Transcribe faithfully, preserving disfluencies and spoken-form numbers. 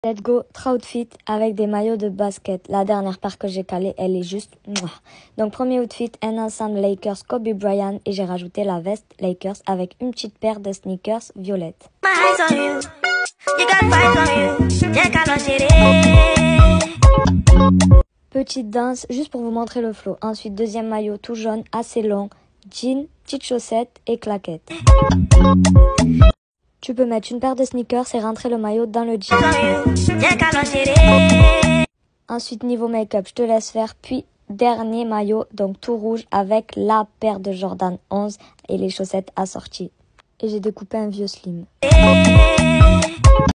Let's go, trois outfits avec des maillots de basket. La dernière paire que j'ai calée, elle est juste mouah. Donc premier outfit, un ensemble Lakers Kobe Bryant et j'ai rajouté la veste Lakers avec une petite paire de sneakers violettes. Petite danse juste pour vous montrer le flow. Ensuite deuxième maillot tout jaune, assez long, jean, petites chaussettes et claquettes. Tu peux mettre une paire de sneakers et rentrer le maillot dans le jean. Ensuite, niveau make-up, je te laisse faire. Puis, dernier maillot, donc tout rouge avec la paire de Jordan onze et les chaussettes assorties. Et j'ai découpé un vieux slim.